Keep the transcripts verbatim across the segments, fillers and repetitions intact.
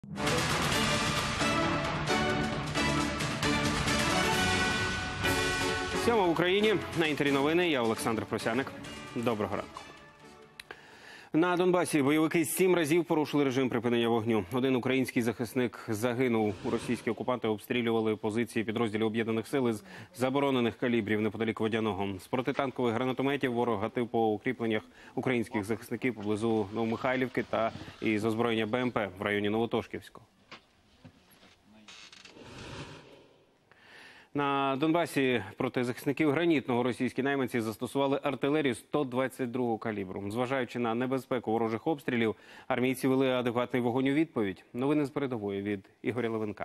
Сьома в Україні. На Інтері новини. Я Олександр Просяник. Доброго ранку. На Донбасі бойовики сім разів порушили режим припинення вогню. Один український захисник загинув. Російські окупанти обстрілювали позиції підрозділів об'єднаних сил із заборонених калібрів неподалік Водяного. З протитанкових гранатометів ворог гатив по укріпленнях українських захисників поблизу Новомихайлівки та із озброєння БМП в районі Новотошківського. На Донбасі проти захисників Гранітного російські найманці застосували артилерію сто двадцять другого калібру. Зважаючи на небезпеку ворожих обстрілів, армійці вели адекватний вогонь у відповідь. Новини з передової від Ігоря Левенка.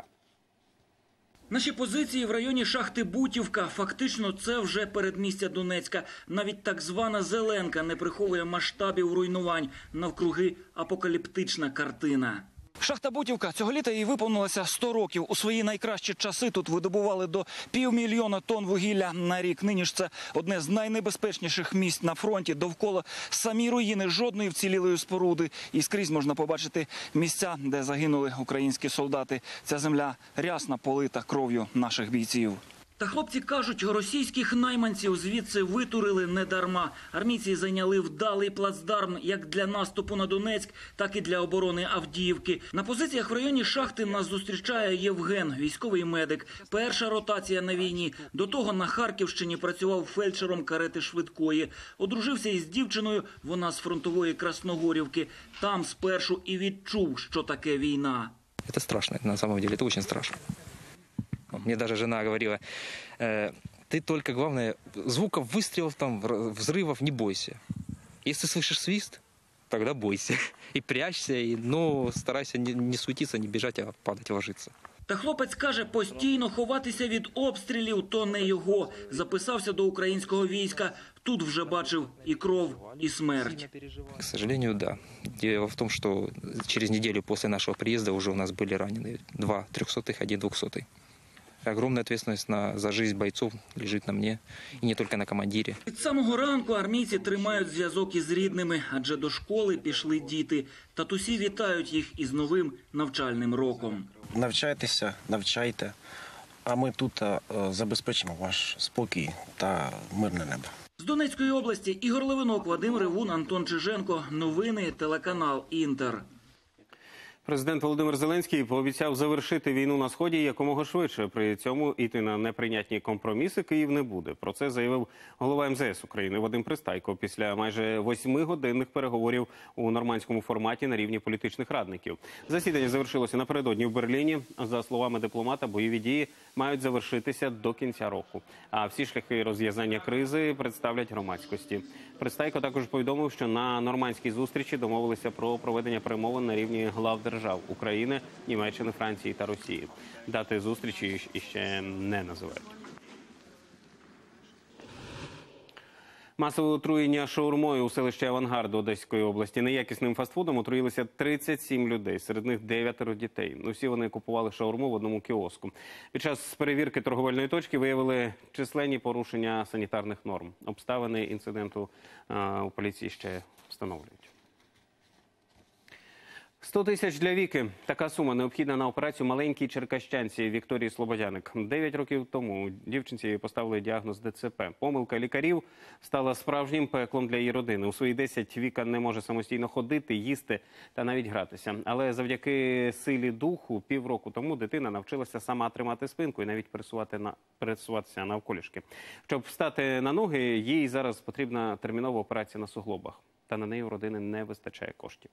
Наші позиції в районі шахти Бутівка. Фактично це вже передмістя Донецька. Навіть так звана Зеленка не приховує масштабів руйнувань. Навкруги апокаліптична картина. Шахта Бутівка. Цього літа їй виповнилося сто років. У свої найкращі часи тут видобували до півмільйона тонн вугілля на рік. Нині ж це одне з найнебезпечніших місць на фронті. Довкола самі руїни, жодної вцілілої споруди. І скрізь можна побачити місця, де загинули українські солдати. Ця земля рясно полита кров'ю наших бійців. Та хлопці кажуть, російських найманців звідси витурили недарма. Армійці зайняли вдалий плацдарм як для наступу на Донецьк, так і для оборони Авдіївки. На позиціях в районі шахти нас зустрічає Євген, військовий медик. Перша ротація на війні. До того на Харківщині працював фельдшером карети швидкої. Одружився із дівчиною, вона з фронтової Красногорівки. Там спершу і відчув, що таке війна. Це страшно, на самом деле, це дуже страшно. Мне даже жена говорила, э, ты только, главное, звуков выстрелов, там, взрывов не бойся. Если слышишь свист, тогда бойся. И прячься, и, ну, старайся не, не суетиться, не бежать, а падать, ложиться. Та хлопець каже, постійно ховатися від обстрілів – то не його. Записався до українського війська. Тут вже бачив і кров, і смерть. К сожалению, да. Дело в том, что через неделю после нашего приезда уже у нас были ранены два трехсотых, один двухсотый. Огромная ответственность на, за жизнь бойцов лежит на мне, і не тільки на командирі. Від самого ранку армійці тримають зв'язок із рідними, адже до школи пішли діти. Татусі вітають їх із новим навчальним роком. Навчайтеся, навчайте, а ми тут забезпечимо ваш спокій та мирне небо. З Донецької області Ігор Левинок, Вадим Ревун, Антон Чиженко. Новини, телеканал Інтер. Президент Володимир Зеленський пообіцяв завершити війну на Сході якомога швидше. При цьому іти на неприйнятні компроміси Київ не буде. Про це заявив голова ем зе ес України Вадим Пристайко після майже восьмигодинних переговорів у нормандському форматі на рівні політичних радників. Засідання завершилося напередодні в Берліні. За словами дипломата, бойові дії мають завершитися до кінця року. А всі шляхи розв'язання кризи представлять громадськості. Пристайко також повідомив, що на нормандській зустрічі домовилися про проведення перемовин на рівні глав держав України, Німеччини, Франції та Росії. Дати зустрічі іще не називають. Масове отруєння шаурмою у селищі Авангард Одеської області. Неякісним фастфудом отруїлися тридцять сім людей, серед них дев'ятеро дітей. Усі вони купували шаурму в одному кіоску. Під час перевірки торговельної точки виявили численні порушення санітарних норм. Обставини інциденту а, у поліції ще встановлюють. сто тисяч для Віки. Така сума необхідна на операцію маленькій черкащанці Вікторії Слободяник. Дев'ять років тому дівчинці поставили діагноз де це пе. Помилка лікарів стала справжнім пеклом для її родини. У свої десять Віка не може самостійно ходити, їсти та навіть гратися. Але завдяки силі духу півроку тому дитина навчилася сама тримати спинку і навіть пересувати на, пересуватися навколішки. Щоб встати на ноги, їй зараз потрібна термінова операція на суглобах. Та на неї у родини не вистачає коштів.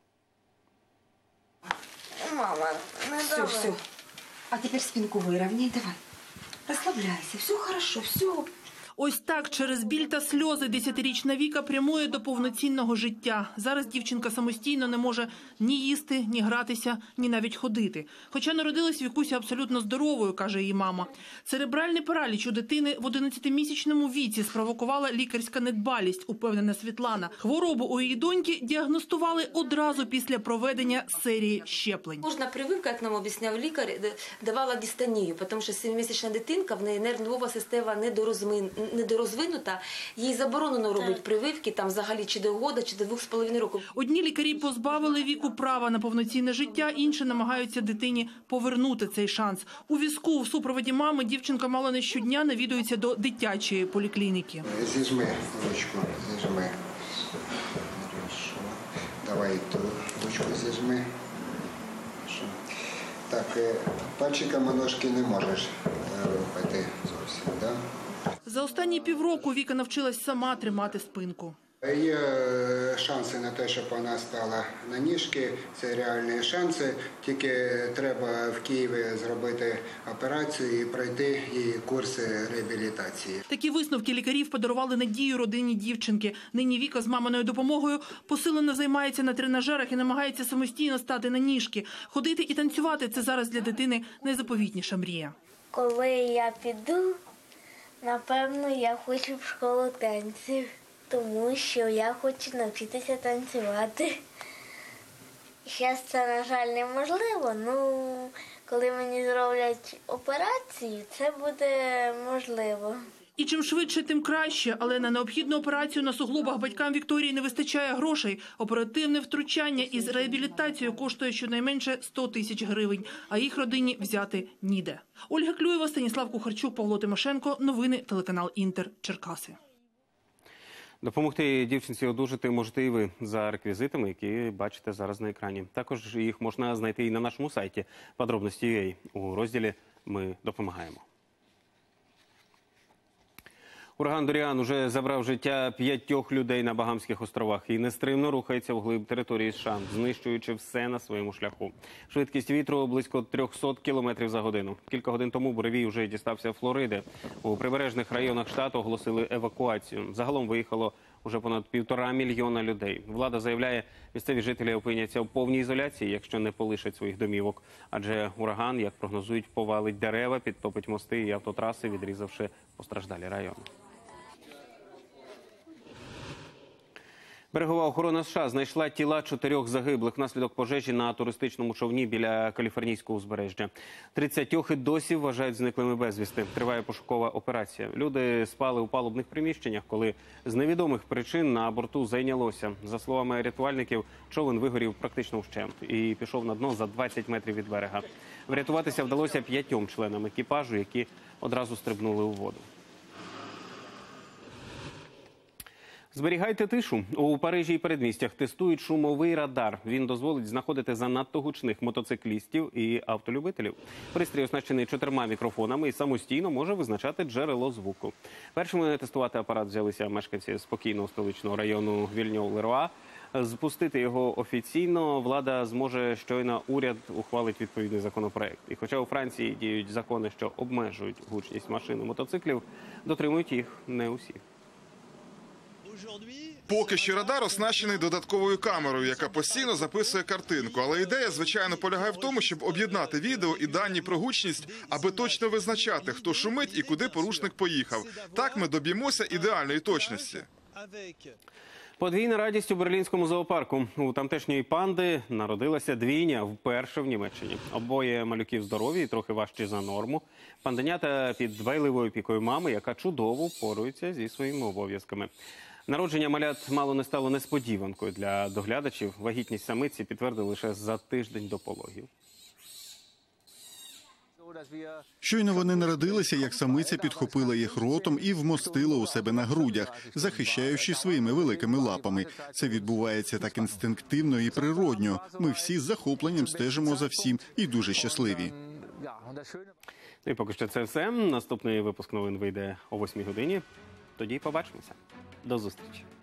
Мама, ну все, давай. все. А теперь спинку выровняй, давай. Расслабляйся, все хорошо, все. Ось так через біль та сльози десятирічна Віка прямує до повноцінного життя. Зараз дівчинка самостійно не може ні їсти, ні гратися, ні навіть ходити. Хоча народилась Вікуся абсолютно здоровою, каже її мама. Церебральний параліч у дитини в одинадцятимісячному віці спровокувала лікарська недбалість, упевнена Світлана. Хворобу у її доньки діагностували одразу після проведення серії щеплень. Кожна прививка, як нам об'ясняв лікар, давала дистонію, тому що семимісячна дитинка, в неї нервова система недорозмін, недорозвинута, їй заборонено робити прививки там взагалі чи до года, чи до двох з половиною років. Одні лікарі позбавили віку права на повноцінне життя, інші намагаються дитині повернути цей шанс. У візку в супроводі мами дівчинка мало не щодня навідується до дитячої поліклініки. Зіжми ручку, зіжми. Хорошо. Давай ту ручку зіжми. Хорошо. Так, е, пальчиками ножки не можеш е, рухати зовсім, да? За останні півроку Віка навчилась сама тримати спинку. Є е, шанси на те, щоб вона стала на ніжки, це реальні шанси, тільки треба в Києві зробити операцію і пройти її курси реабілітації. Такі висновки лікарів подарували надію родині дівчинки. Нині Віка з маминою допомогою посилено займається на тренажерах і намагається самостійно стати на ніжки. Ходити і танцювати – це зараз для дитини найзаповітніша мрія. Коли я піду, напевно, я хочу в школу танців, тому що я хочу навчитися танцювати. Зараз це, на жаль, неможливо, ну, коли мені зроблять операцію, це буде можливо. І чим швидше, тим краще. Але на необхідну операцію на суглобах батькам Вікторії не вистачає грошей. Оперативне втручання із реабілітацією коштує щонайменше сто тисяч гривень, а їх родині взяти ніде. Ольга Клюєва, Станіслав Кухарчук, Павло Тимошенко. Новини, телеканал Інтер, Черкаси. Допомогти дівчинці одужати можете і ви за реквізитами, які бачите зараз на екрані. Також їх можна знайти і на нашому сайті подробності крапка ю а у розділі «Ми допомагаємо». Ураган Доріан уже забрав життя п'ятьох людей на Багамських островах і нестримно рухається вглиб території США, знищуючи все на своєму шляху. Швидкість вітру близько трьохсот кілометрів за годину. Кілька годин тому буревій вже дістався Флориди. У прибережних районах штату оголосили евакуацію. Загалом виїхало уже понад півтора мільйона людей. Влада заявляє, місцеві жителі опиняться в повній ізоляції, якщо не полишать своїх домівок. Адже ураган, як прогнозують, повалить дерева, підтопить мости і автотраси, відрізавши постраждалі райони. Берегова охорона США знайшла тіла чотирьох загиблих внаслідок пожежі на туристичному човні біля каліфорнійського узбережжя. Тридцятьох і досі вважають зниклими безвісти. Триває пошукова операція. Люди спали у палубних приміщеннях, коли з невідомих причин на борту зайнялося. За словами рятувальників, човен вигорів практично вщент і пішов на дно за двадцять метрів від берега. Врятуватися вдалося п'ятьом членам екіпажу, які одразу стрибнули у воду. Зберігайте тишу. У Парижі і передмістях тестують шумовий радар. Він дозволить знаходити занадто гучних мотоциклістів і автолюбителів. Пристрій оснащений чотирма мікрофонами і самостійно може визначати джерело звуку. Першими тестувати апарат взялися мешканці спокійного столичного району Вільньов-Леруа. Запустити його офіційно влада зможе, щойно уряд ухвалить відповідний законопроект. І хоча у Франції діють закони, що обмежують гучність машин і мотоциклів, дотримують їх не усі. Поки що радар оснащений додатковою камерою, яка постійно записує картинку. Але ідея, звичайно, полягає в тому, щоб об'єднати відео і дані про гучність, аби точно визначати, хто шумить і куди порушник поїхав. Так ми доб'ємося ідеальної точності. Подвійна радість у берлінському зоопарку. У тамтешньої панди народилася двійня вперше в Німеччині. Обоє малюків здорові і трохи важчі за норму. Панденята під дбайливою опікою мами, яка чудово впорується зі своїми обов'язками. Народження малят мало не стало несподіванкою для доглядачів. Вагітність самиці підтвердили лише за тиждень до пологів. Щойно вони народилися, як самиця підхопила їх ротом і вмостила у себе на грудях, захищаючи своїми великими лапами. Це відбувається так інстинктивно і природньо. Ми всі з захопленням стежимо за всім і дуже щасливі. Ну і поки що це все. Наступний випуск новин вийде о восьмій годині. Тоді побачимося. До зустрічі.